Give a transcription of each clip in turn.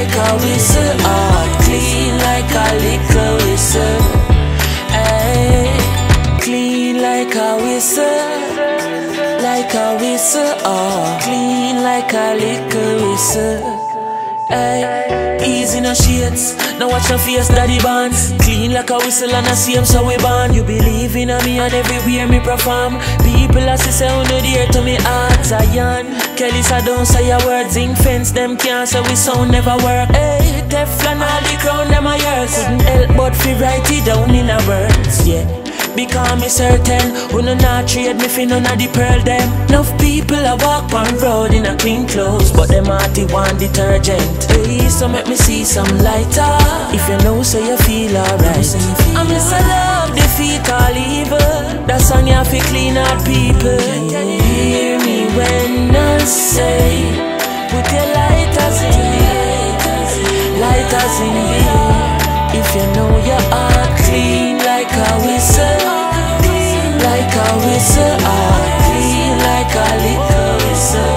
like a whistle, heart clean like a liquor whistle. Ay, clean like a whistle, oh, clean like a liquor whistle. Ay, easy no shades, now watch your face, daddy bands. Clean like a whistle and a same so we born. You believe in me and everywhere me perform. People as say on the dear to me heart Zion. Kelly said don't say your words, zinc fence them can't say we sound never work. Hey, Teflon all the crown them a yours. Couldn't help but fi write it down in a words, yeah. Because me certain, who no not trade me fi none of the pearl them. Enough people a walk on road in a clean clothes, but them hearty want detergent. Hey, so make me see some lighter. If you know so you feel alright. I miss a love defeat all evil. That song you fi clean out people. Hear me when I say, put your lighters in me, lighters in me. If you know your heart clean like a whistle, like a whistle, clean like a liquor whistle.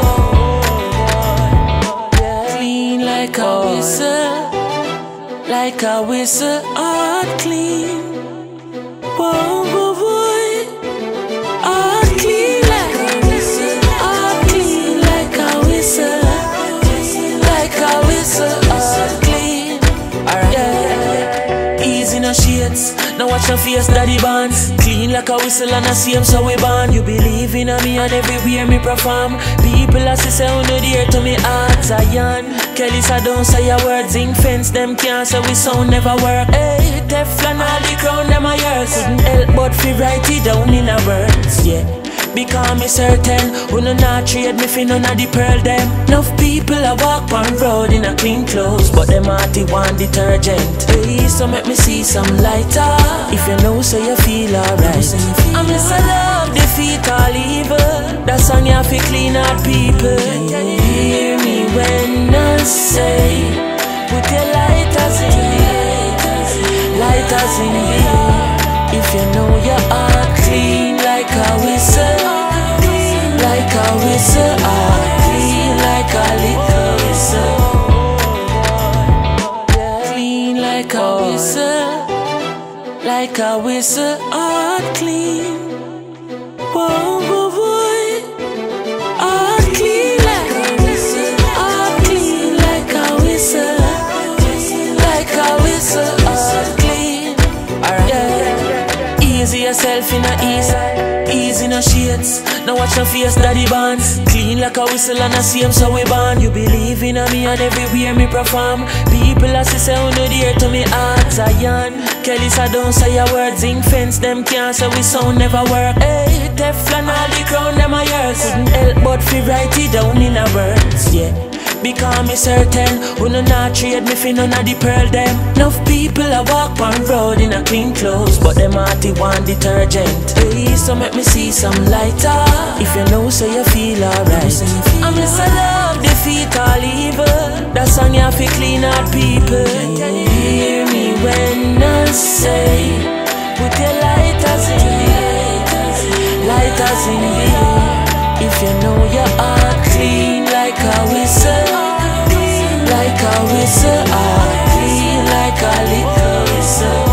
Clean like a whistle, like a whistle, heart clean. Whoa, whoa, boy, heart clean like a whistle, heart clean like a whistle, like a whistle, heart clean. Alright, yeah. Easy no shades, now watch your face, daddy bands. Clean like a whistle and a same so we born. You believe in me and everywhere me perform. People as say on the dear to me heart Zion. Kelly said don't say your words, zinc fence them can't say we sound never work. Hey, Teflon all the crown them a yours. Couldn't help but fi write it down in a words, yeah. Because me certain, who no not trade me fi none of the pearl them. Enough people a walk on road in a clean clothes, but them hearty want detergent. Hey, so make me see some lighter. If you know so you feel alright. I miss a love defeat all evil. That song you fi clean out people. Hear me when I say, put your lighters in me, lighters in me. If you know your heart clean like a whistle, like a whistle, clean like a liquor whistle. Clean like a whistle, like a whistle, heart clean. Whoa, whoa, boy, heart clean like a whistle, heart clean like a whistle, like a whistle, heart clean. Alright, yeah. Easy yourself in a ease, easy no shades. Now watch your face, daddy bands. Clean like a whistle and a same so we born. You believe in me and everywhere me perform. People as say on the dear to me heart Zion. Kelly said don't say your words, zinc fence them can't say we sound never work. Hey, Teflon all the crown them a yours. Couldn't help but fi write it down in a words, yeah. Because me certain, who no not trade me fi none of the pearl them. Enough people a walk on road in a clean clothes, but them hearty want detergent. Hey, so make me see some lighter. If you know so you feel alright. I miss a love defeat all evil. That song you fi clean out people. Hear me when I say, put your lighters in me, lighters in me. If you know your heart clean like a whistle, like a whistle, clean like a liquor whistle.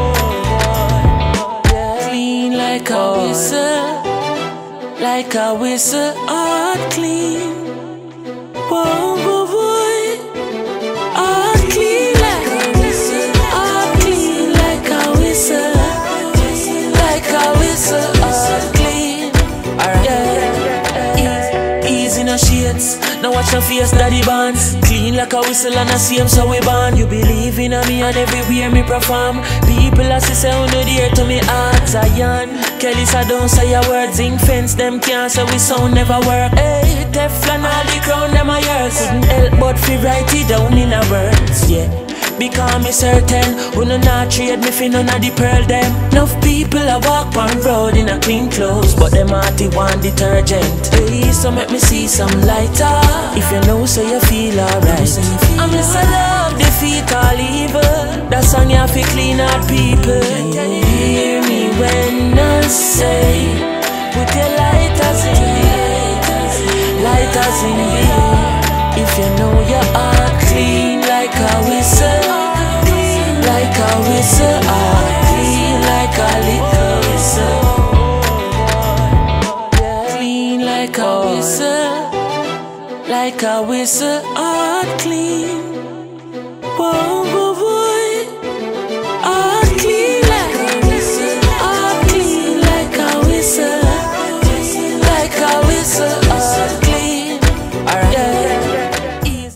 Clean like a whistle, like a whistle, heart clean. Whoa, whoa, boy, heart clean like a whistle, heart clean like a whistle, like a whistle, heart clean. Alright, yeah. Easy no shades, now watch your face, daddy bands. Clean like a whistle and a same so we born. You believe in me and everywhere me perform. People as say on the dear to me heart Zion. Kelly said don't say your words, zinc fence them can't say we sound never work. Hey, Teflon all the crown them a yours. Couldn't help but fi write it down in a words, yeah. Because me certain, who no not trade me fi none of the pearl them. Enough people a walk on road in a clean clothes, but them hearty want detergent. Hey, so make me see some lighter. If you know so you feel alright. I miss a love defeat all evil. That song you fi clean out people. Hear me when I say, put your lighters in me, lighters in me. If you know your heart clean like like a whistle, heart clean. Whoa.